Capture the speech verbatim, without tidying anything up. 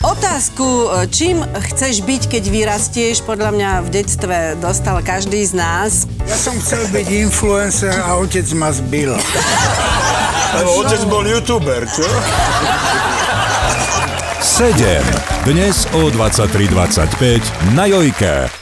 Otázku, čím chceš byť, keď vyrastieš, podľa mňa v detstve dostal každý z nás. Ja som chcel byť influencer a otec ma zbil. Lebo otec bol youtuber, čo? sedem. Dnes o dvadsaťtri dvadsaťpäť na Jojke.